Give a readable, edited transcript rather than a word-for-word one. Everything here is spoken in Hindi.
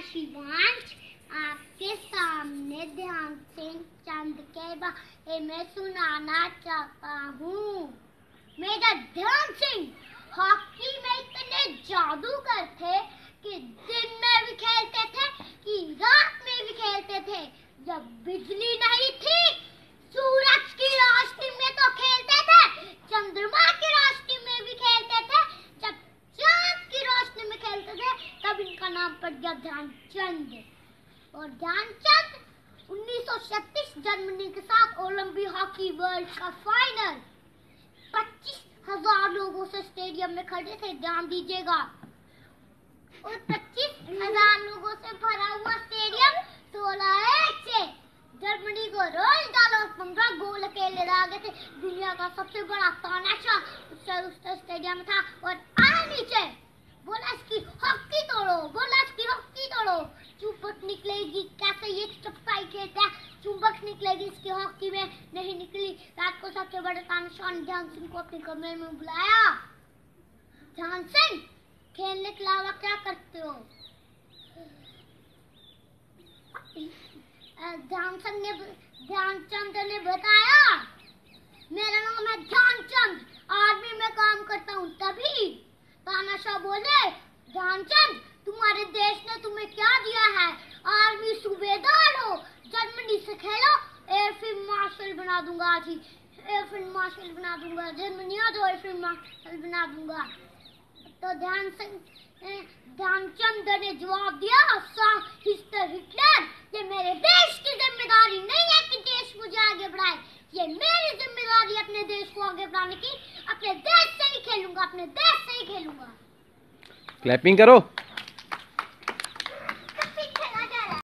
शिवांश आपके सामने ध्यान सिंह चंद के बारे में सुनाना चाहता हूँ। मेरा ध्यान सिंह हॉकी में इतने जादूगर थे कि दिन में भी खेलते थे कि रात में भी खेलते थे। जब बिजली नहीं थी सूरज की रोशनी में तो खेलते थे, चंद्रमा की रोशनी में भी खेलते थे, जब चांद की रोशनी में खेलते थे तब इनका नाम पड़ गया ध्यानचंद। और ध्यानचंद 1936 जर्मनी के साथ ओलंपिक हॉकी वर्ल्ड का फाइनल 25,000 लोगों से स्टेडियम में खड़े थे, ध्यान दीजिएगा। और 25,000 लोगों से भरा हुआ स्टेडियम 16-1 से जर्मनी को रोल डालो। 15 गोल अकेले डाले थे। दुनिया का सबसे बड़ा तानाशाह उस स्टेडियम था। और आया नीचे, बोला इसकी हॉकी तोड़ो, बोला इसकी हॉकी तोड़ो। चुंबक निकलेगी, कैसे ये चप्पाई खेलता है, चुंबक निकलेगी इसकी हॉकी में, नहीं निकली। रात को सबसे बड़े तानाशाह ने ध्यान सिंह को अपने कमरे में बुलाया। ध्यान सिंह, खेलने के अलावा क्या करते हो? ध्यानचंद ने बताया, मेरा नाम है ध्यानचंद, आर्मी में काम करता हूँ। तभी तानाशाह बोले, ध्यानचंद तुम्हारे देश ने तुम्हें क्या दिया है? आर्मी सूबेदार हो, जर्मनी से खेलो, एयरफील्ड मार्शल बना दूंगा। आज ही एयरफील्ड मार्शल बना दूंगा, जर्मनी आ जाओ, एयरफील्ड मार्शल बना दूंगा। तो ध्यानचंद ने जवाब दिया, हिटलर, ये मेरे देश की जिम्मेदारी नहीं है कि देश मुझे आगे बढ़ाए, ये मेरी जिम्मेदारी है अपने देश को आगे बढ़ाने की। अपने देश से ही खेलूंगा, अपने देश से ही खेलूंगा। क्लैपिंग करो।